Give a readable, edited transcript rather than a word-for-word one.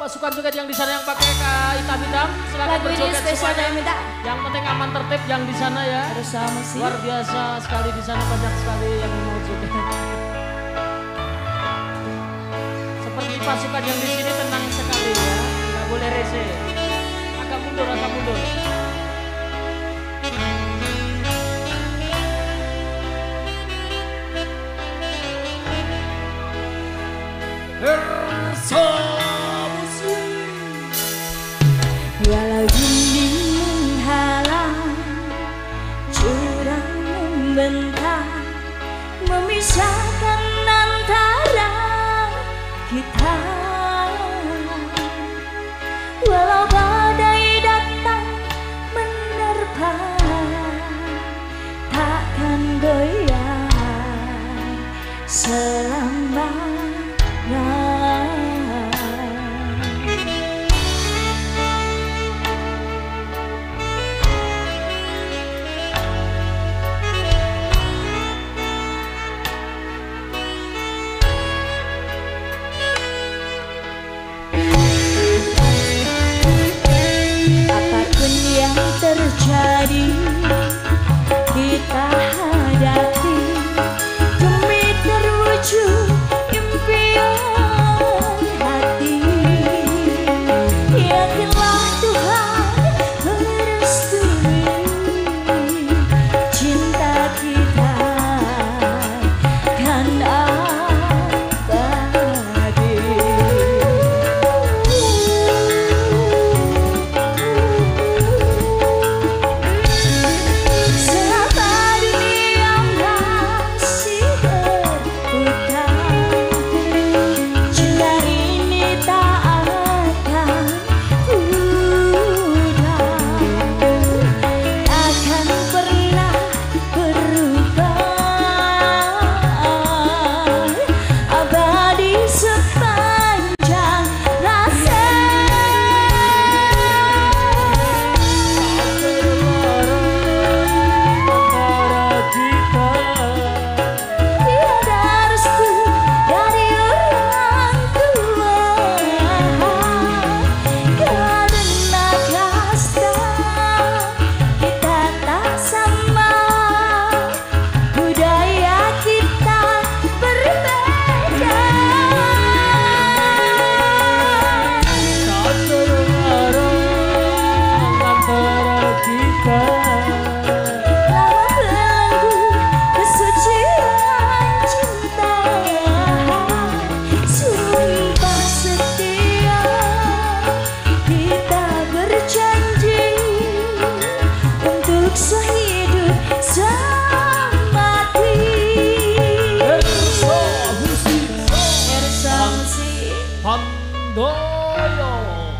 pasukan joget yang di sana yang pakai hitam-hitam silakan berjoget semuanya. Yang penting aman tertib yang di sana ya. Harus sama sih. Luar biasa sekali di sana, banyak sekali yang mau joget. Seperti pasukan yang di sini tenang sekali ya, nggak boleh rese. Agak mundur, agak mundur. Walau dinding menghalang, jurang membentang, memisahkan antara kita. Walau badai datang menerpa, takkan goyah selamanya. Terjadi kita hadapi demi terwujud impian hati. Yakinlah Tuhan merestui cinta kita kan abadi. Handoyo.